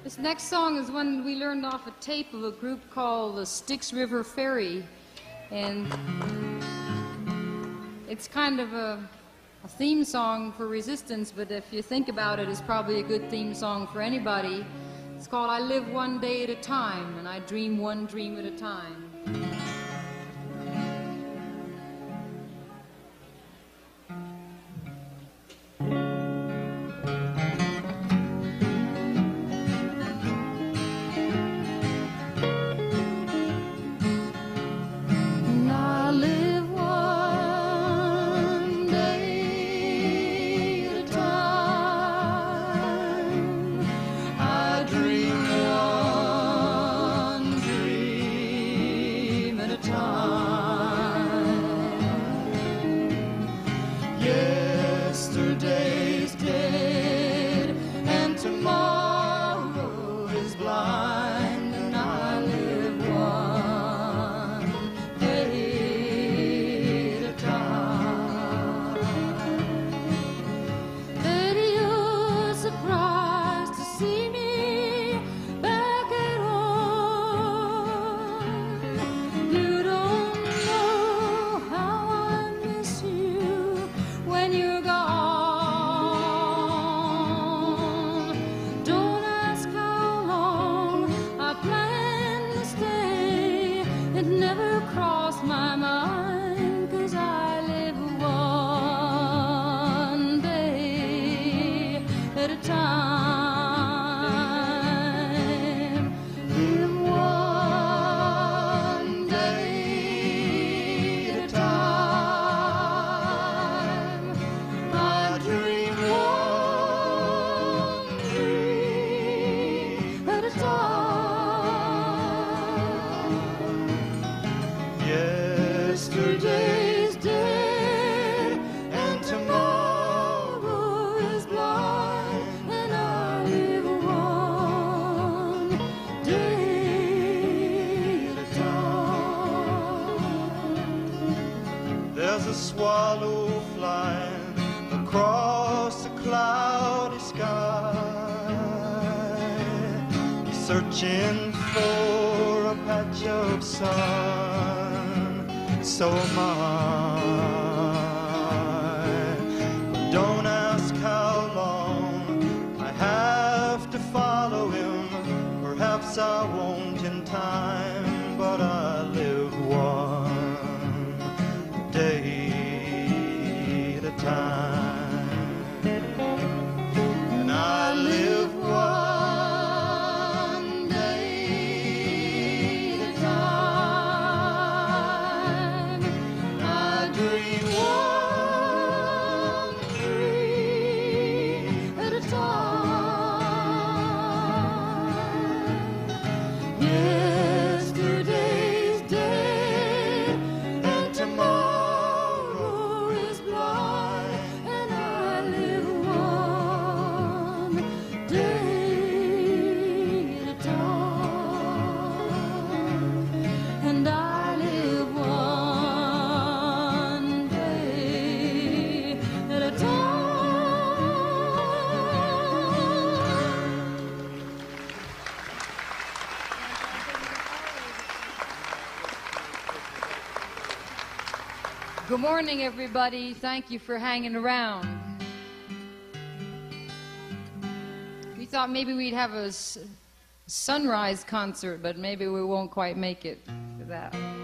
This next song is one we learned off a tape of a group called the Styx River Ferry, and it's kind of a theme song for resistance, but if you think about it, it's probably a good theme song for anybody. It's called I Live One Day at a Time, and I Dream One Dream at a Time. Searching for a patch of sun, so am I. Don't ask how long I have to follow him. Perhaps I won't in time, but I live one day at a time. And I live one. Good morning, everybody. Thank you for hanging around. We thought maybe we'd have a sunrise concert, but maybe we won't quite make it for that.